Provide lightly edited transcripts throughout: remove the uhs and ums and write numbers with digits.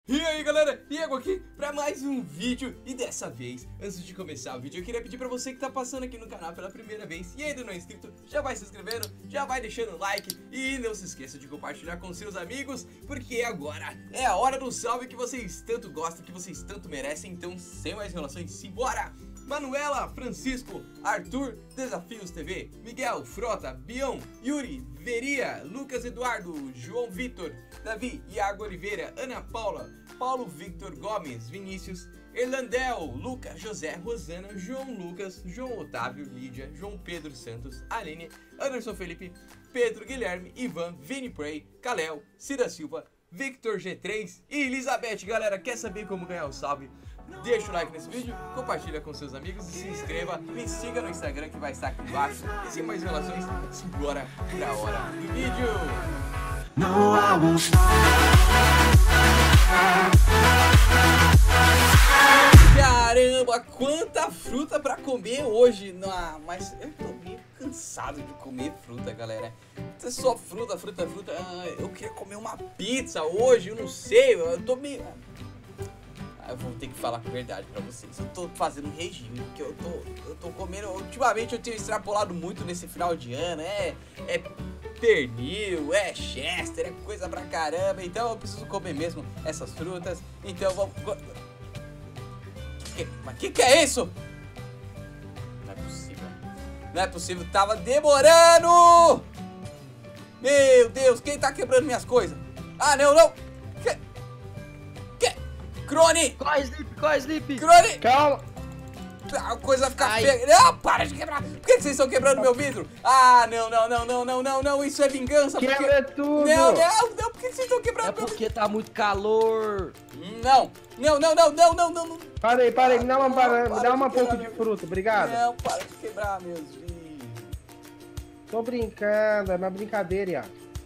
E aí galera, Diego aqui para mais um vídeo. E dessa vez, antes de começar o vídeo, eu queria pedir para você que tá passando aqui no canal pela primeira vez e ainda não é inscrito, já vai se inscrevendo, já vai deixando o like e não se esqueça de compartilhar com seus amigos, porque agora é a hora do salve que vocês tanto gostam, que vocês tanto merecem. Então, sem mais enrolações, simbora! Manuela, Francisco, Arthur, Desafios TV, Miguel, Frota, Bião, Yuri, Veria, Lucas Eduardo, João Vitor, Davi, Iago Oliveira, Ana Paula, Paulo Victor Gomes, Vinícius, Erlandel, Lucas, José, Rosana, João Lucas, João Otávio, Lídia, João Pedro Santos, Aline, Anderson Felipe, Pedro Guilherme, Ivan, Vini Prey, Kalel, Cida Silva, Victor G3 e Elizabeth. Galera, quer saber como ganhar o salve? Deixa o like nesse vídeo, compartilha com seus amigos e se inscreva, me siga no Instagram que vai estar aqui embaixo. E sem mais relações, simbora pra hora do vídeo. Caramba, quanta fruta pra comer hoje. Não, mas eu tô meio cansado de comer fruta, galera. É só fruta. Eu queria comer uma pizza hoje, eu não sei, eu tô meio... Eu vou ter que falar com a verdade pra vocês. Eu tô fazendo um regime, porque eu tô comendo... Ultimamente eu tenho extrapolado muito nesse final de ano. É pernil, é chester, é coisa pra caramba. Então eu preciso comer mesmo essas frutas. Então vamos... Mas que é isso? Não é possível. Não é possível, tava demorando! Meu Deus, quem tá quebrando minhas coisas? Ah, não! Crone! Corre, Sleep! Crone! Calma! A coisa vai ficar feia. Não, para de quebrar! Por que vocês estão quebrando meu vidro? Ah, não, isso é vingança. Quebra tudo! Não, por que vocês estão quebrando meu vidro? É porque tá muito calor! Não! Para aí, me dá uma pouco de fruta, obrigado. Não, para de quebrar meus vidros. Tô brincando, é uma brincadeira, Iago.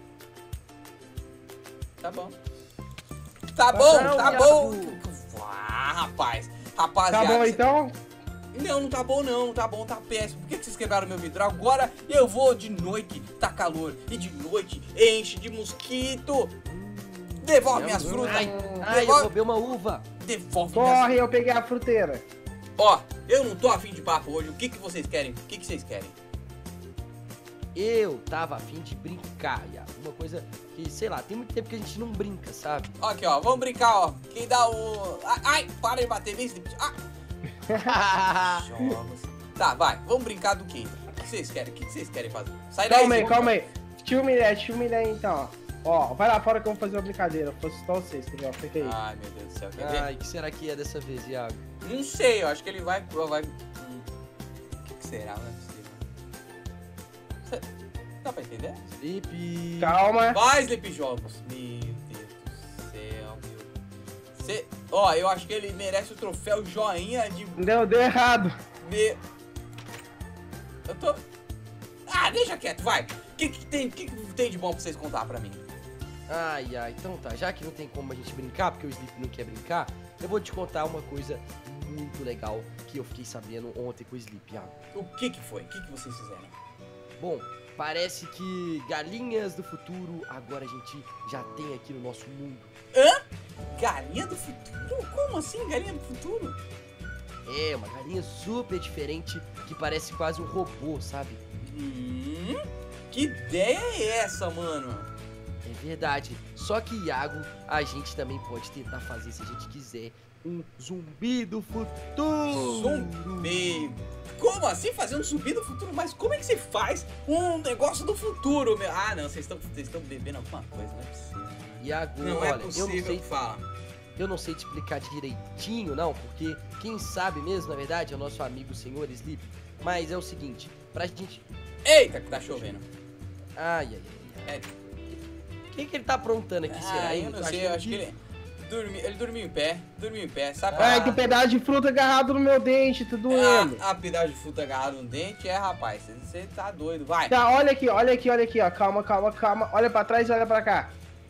Tá bom. Tá bom! Iago. Ah, rapaziada. Tá bom então? Não tá bom não, tá bom, tá péssimo. Por que vocês quebraram meu vidro? Agora eu vou de noite, tá calor. E de noite enche de mosquito. Devolve minhas frutas. Ai, eu roubei uma uva. Devolve Corre, eu peguei a fruteira. Ó, eu não tô afim de papo hoje. O que vocês querem? O que vocês querem? Eu tava afim de brincar, Iago. Uma coisa que, sei lá, tem muito tempo que a gente não brinca, sabe? Aqui, ó, vamos brincar, ó. Quem dá o... Ai, para de bater bem. Jogos. Tá, vai, vamos brincar do quê? O que vocês querem? O que vocês querem fazer? Sai daí. Calma aí. Deixa eu humilhar então, ó. Vai lá fora que eu vou fazer uma brincadeira. Eu fosse só vocês, entendeu? Fica aí. Ai, meu Deus do céu. Quer ver? Ai, o que será que é dessa vez, Iago? Não sei, eu acho que ele vai... O que será? Não é possível. Dá pra entender? Sleep! Calma. Vai, Sleep Jogos. Meu Deus do céu, meu. Ó, eu acho que ele merece o troféu joinha de... Deu errado. Eu tô... Ah, deixa quieto, vai. O que tem de bom pra vocês contar pra mim? Ai, então tá. Já que não tem como a gente brincar, porque o Sleep não quer brincar, eu vou te contar uma coisa muito legal que eu fiquei sabendo ontem com o Sleep, Iago. O que foi? O que vocês fizeram? Bom, parece que galinhas do futuro agora a gente já tem aqui no nosso mundo. Hã? Galinha do futuro? Como assim, galinha do futuro? É, uma galinha super diferente que parece quase um robô, sabe? Que ideia é essa, mano? É verdade. Só que, Iago, a gente também pode tentar fazer, se a gente quiser, um zumbi do futuro. Zumbi? Como assim fazer um zumbi do futuro? Mas como é que você faz um negócio do futuro, meu? Ah, não, vocês estão bebendo alguma coisa, não é possível. Iago, Não olha, é possível, eu não sei te explicar direitinho, não, porque quem sabe mesmo, na verdade, é o nosso amigo senhor Sleep. Mas é o seguinte, pra gente... Eita, que tá chovendo. Ai. O que ele tá aprontando aqui, será? Eu não sei, eu acho que ele dormiu em pé, sabe? Ai, que pedaço de fruta agarrado no meu dente, tá doendo. Pedaço de fruta agarrado no dente, rapaz, você tá doido, vai. Tá, olha aqui, ó, calma. Olha pra trás e olha pra cá.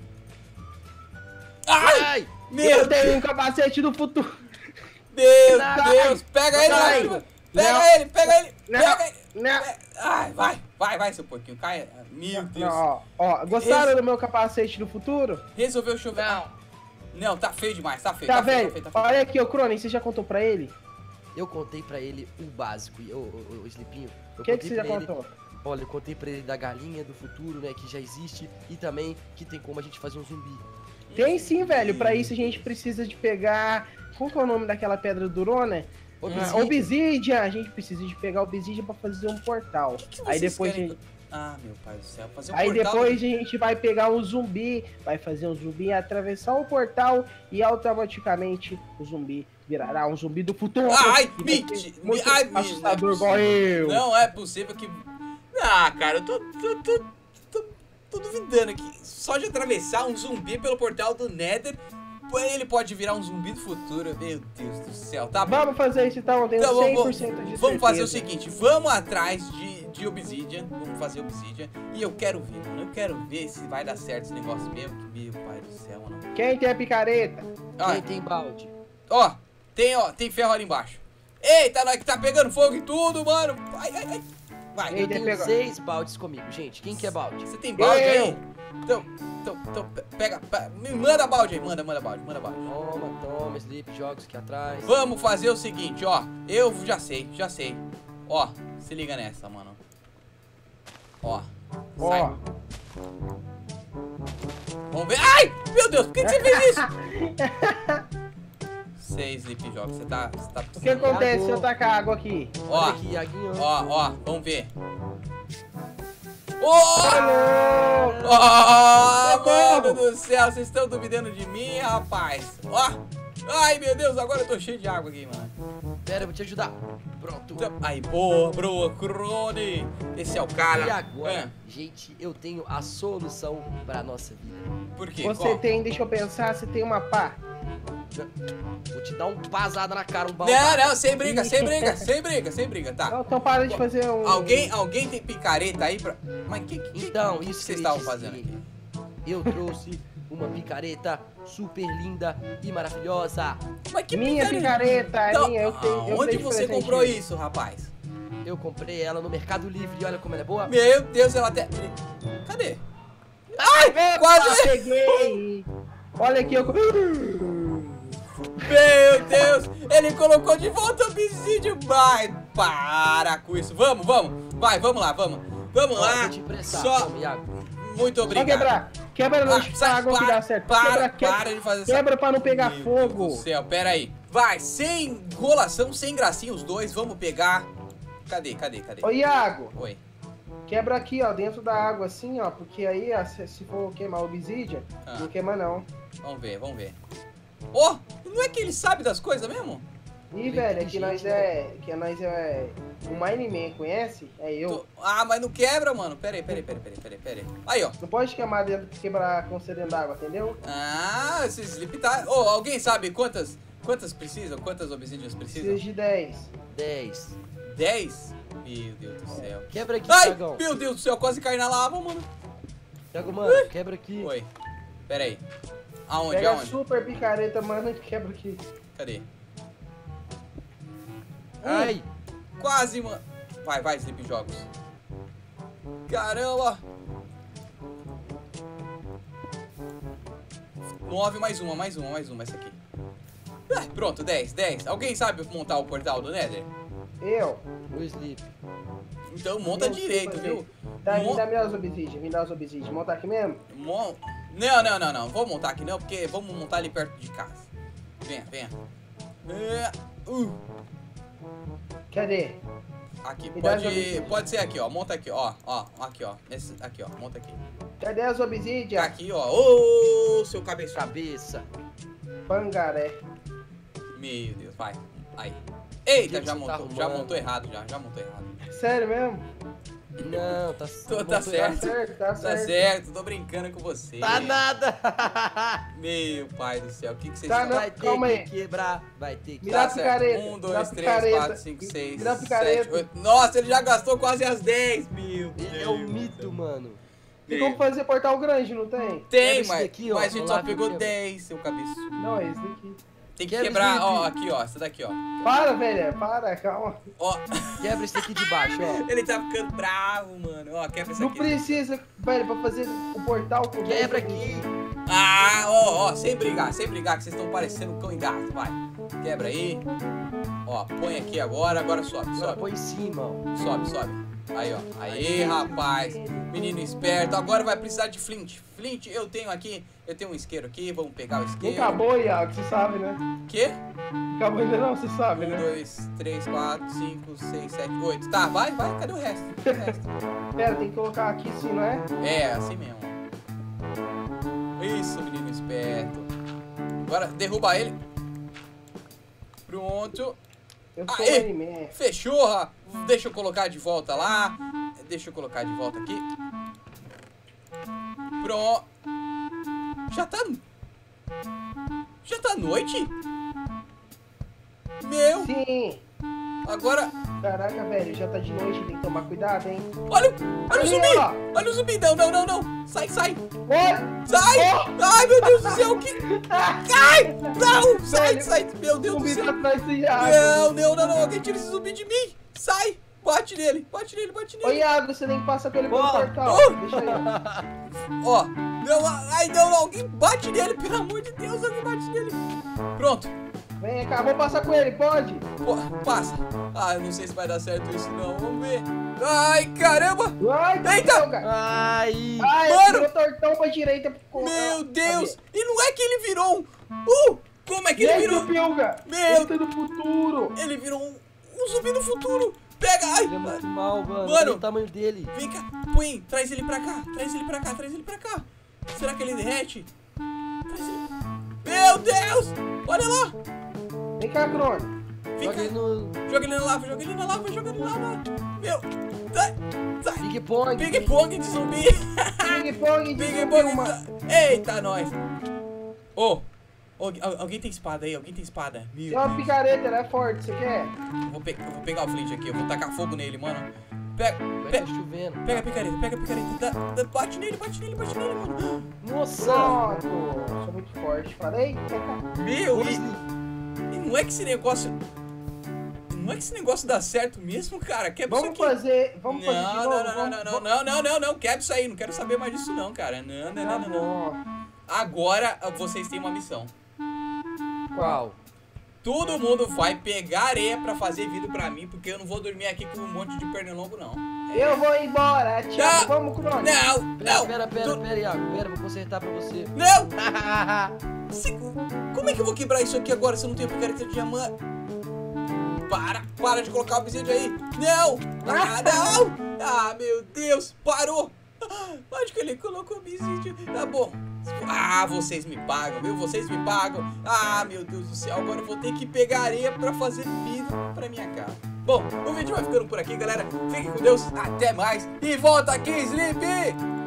Ai! Eu tenho um capacete do futuro. Meu Deus, pega ele, pega ele. Ai, vai, seu porquinho, cai. Meu Deus. Ó, gostaram do meu capacete do futuro? Resolveu chover. Não, tá feio demais, tá feio. Tá, feio, velho? tá feio, tá feio. Olha aqui, ô Cronin, você já contou pra ele? Eu contei pra ele o básico, o Slipinho. O que você já pra ele, contou? olha, eu contei pra ele da galinha do futuro, né, que já existe, e também que tem como a gente fazer um zumbi. Tem sim, velho. Pra isso a gente precisa de pegar... Qual que é o nome daquela pedra durona? Obsidian. Obsidian. A gente precisa de pegar Obsidian pra fazer um portal. Que Aí vocês depois querem- a gente... Ah, meu pai do céu, fazer um Aí portal. depois a gente vai pegar um zumbi, vai fazer um zumbi atravessar o portal e automaticamente o zumbi virará um zumbi do futuro. Ai, que vai ser mentira. muito Ai, assustador não igual eu. Não é possível que... Ah, cara, eu tô duvidando aqui. Só de atravessar um zumbi pelo portal do Nether, ele pode virar um zumbi do futuro. Meu Deus do céu, tá bom. Vamos fazer isso então, eu tenho Então, 100% de certeza. vamos fazer o seguinte, vamos atrás de Obsidian, vamos fazer Obsidian, e eu quero ver, mano, eu quero ver se vai dar certo esse negócio mesmo, que meu pai do céu, mano. Quem tem a picareta? Quem tem balde? Ó, tem ferro ali embaixo. Eita, nós que tá pegando fogo e tudo, mano. Ai, ai, ai. Vai, Ei, Eu tenho pegou. 6 baldes comigo, gente. Quem quer balde? você tem balde aí? Eu. Então, pega, me manda balde aí, manda balde. Toma, Sleep, jogos aqui atrás. Vamos fazer o seguinte, ó, eu já sei. Ó, se liga nessa, mano. Ó, sai. Ó, Vamos ver. Ai, meu Deus, por que você fez isso? 6 Sleep Jogos, você tá o que acontece se eu tacar água aqui? Ó, Olha aqui, Iaguinho. ó, vamos ver. Alô? Oh, mano do céu, vocês estão duvidando de mim, rapaz? Ó, ai, meu Deus, agora eu tô cheio de água aqui, mano. Pera, eu vou te ajudar. Pronto. Aí, boa, bro, Crone. Esse é o cara. E agora, Ah, gente, eu tenho a solução pra nossa vida. por quê? Você Qual? tem, deixa eu pensar, você tem uma pá. Vou te dar um pasada na cara, um balde. Não, sem briga, tá. Então para de fazer um... Alguém tem picareta aí pra... Mas que Então, isso vocês que estavam eu ia fazendo dizer. aqui? Eu trouxe uma picareta super linda e maravilhosa. Mas que Minha picareta, é Então, minha, eu tenho. Eu onde dei de você presente. comprou isso, rapaz? Eu comprei ela no Mercado Livre e olha como ela é boa. Meu Deus, ela até... Cadê? Epa, Quase... peguei! Olha aqui, eu... Meu Deus, ele colocou de volta o obsidian. Vai, para com isso. Vamos. Vai, vamos lá. Vamos Ó, lá. vou te emprestar. Só... Toma, Iago. Muito Só obrigado. quebrar. Quebra não, sai, água que dá certo. para de fazer essa... Quebra pra não pegar Meu fogo. Deus do céu, pera aí. Vai, sem enrolação, sem gracinha os dois. Vamos pegar... Cadê? Ô, Iago, Oi. quebra aqui, ó, dentro da água assim, ó, porque aí, ó, se for queimar o obsidian, Ah. não queima não. Vamos ver. Ó, não é que ele sabe das coisas mesmo? Ih, velho, é que nós é o Mineman, conhece? É eu. Ah, mas não quebra, mano. Pera aí. Aí, ó. Não pode queimar dentro, quebrar com você dentro d'água, entendeu? Ah, esse slip tá... Ô, alguém sabe quantas precisam? Quantas obsidians precisam? Preciso de 10. 10. 10? Meu Deus do céu. Quebra aqui, Ai, Thiagão. meu Deus do céu, quase caí na lava, mano. Thiago, mano, quebra aqui. Oi, pera aí. Aonde? Pega a super picareta, mano, e quebra aqui. Cadê? Ai, Quase, mano. Vai, Sleep Jogos. Caramba. 9 mais uma, essa aqui. Ah, pronto, 10. Alguém sabe montar o portal do Nether? Eu. o Sleep. Então monta Não sei direito, fazer. viu? Tá, Mon- me dá os obsidian. Montar aqui mesmo? Não. Vou montar aqui não, porque vamos montar ali perto de casa. Venha. Cadê? Aqui, Me dá as pode obsidian. ser aqui, ó. Monta aqui, ó. Aqui, ó. Aqui, ó. Monta aqui. Cadê as obsidian? Aqui, ó. Ô, seu cabeçudo. Cabeça. Pangaré. Meu Deus, vai. Aí. Eita, Que já você montou. tá Já arrumando? montou errado, já montou errado. Sério mesmo? Não, tá Tá tá certo. Tá Tá certo. certo, tô brincando com você. Tá nada. Meu pai do céu, o que vocês Tá, estão... não. Vai ter Calma que aí. quebrar. Vai ter que... Me dá a Tá certo. picareta. 1, Me dá 2, a 3, picareta. 4, 5, 6, Me dá a 7, picareta. 8. Nossa, ele já gastou quase as 10, meu Deus. Ele é um mito, mano. Tem como fazer portal grande, não tem? Tem, Quebra esse mas, daqui, ó, mas a gente no só lado pegou mesmo. 10, seu cabeçudo. Não, é esse daqui. Tem que Quebra quebrar, esse ó, daqui. aqui, ó, essa daqui, ó. Para, velho. Para, calma. Ó, Quebra esse daqui de baixo, ó. ele tá ficando bravo, mano. Ó, quebra essa Não aqui. precisa, velho, pra fazer o portal com Quebra 10 aqui. Ah, Ó, sem brigar, que vocês estão parecendo um cão e gato, vai. Quebra aí. Ó, põe aqui agora sobe, Agora sobe. põe em cima, ó. Sobe. Aí, ó. Aí, rapaz. Menino esperto. Agora vai precisar de flint. Flint, eu tenho um isqueiro aqui. Vamos pegar o Nem isqueiro. acabou, Iago, você sabe, né? Quê? Acabou ainda não, você sabe, 1, né? 2, 3, 4, 5, 6, 7, 8. Tá, vai. Cadê o resto? Pera, tem que colocar aqui sim, não é? É, assim mesmo. Isso, menino esperto. Agora, derruba ele. Pronto. Eu sou Aê! anime. Fechou, deixa eu colocar de volta lá. Deixa eu colocar de volta aqui. Pronto. Já tá noite? Meu, Sim. agora... Caraca, velho, já tá de noite, tem que tomar cuidado, hein? Olha o Ali, zumbi! ó. Olha o zumbi! Não! Sai! Oi! Sai! Ai, meu Deus do céu! Que... Ai! Não! Sai! Meu O Deus do zumbi céu! tá atrás do Iago. Não! Alguém tira esse zumbi de mim! Sai! Bate nele! Ô, Iago, você nem passa pelo meu Ó. portal. Deixa aí. Ó! Não! Alguém bate nele! Pelo amor de Deus! Alguém bate nele! Pronto! Vem cá, vamos passar com ele, pode? Pô, passa! Ah, eu não sei se vai dar certo isso não. Vamos ver! Ai, caramba! Ai, Eita! Deus, cara. Ai! Ai, Mano! virou tortão pra direita. Meu Deus! Cadê? E não é que ele virou um... Como é que E ele aí, virou? Pilga? Meu- Ele tá no futuro. Ele virou um zumbi do futuro! Pega! Ai! Ele é muito mal, mano. Mano. Olha o tamanho dele. Vem cá! Põe! Traz ele pra cá! Será que ele derrete? Traz ele... Meu Deus! Olha lá! Vem cá, Crone. Vem Joga cá! ele no Joga ele na lava! Meu! Sai! ping-pong. Ping-pong de zumbi! Ping-pong de Ping-pong Vilma. de... Eita, nós! Alguém tem espada aí? Meu Tem uma Deus. picareta, ela é forte, você quer? Eu vou pegar o flint aqui, eu vou tacar fogo nele, mano. Pega Tá chovendo. a picareta. Bate nele, mano. Nossa! Pronto. Sou muito forte, falei? Vem cá. Meu, Vamos e não é que esse negócio... Não é que esse negócio dá certo mesmo, cara. Quebra isso Vamos aqui. fazer de novo. Não, quebra isso aí. Não quero saber mais disso não, cara. Não. Bom. Agora vocês têm uma missão. Qual? Todo mundo vai pegar areia pra fazer vidro pra mim, porque eu não vou dormir aqui com um monte de pernilongo, não. Eu vou embora, tchau. Não. Vamos, Crone. Não! Pera, Iago. Pera, vou consertar pra você. Não! Como é que eu vou quebrar isso aqui agora se eu não tenho picareta de diamante? Para de colocar o obsidian aí. Não! Não! Ah, meu Deus, parou! Acho que ele colocou obsidian. Tá bom. Vocês me pagam, viu? Meu Deus do céu, agora eu vou ter que pegar areia pra fazer vidro pra minha casa. Bom, o vídeo vai ficando por aqui, galera. Fiquem com Deus, até mais. E volta aqui, Sleepy!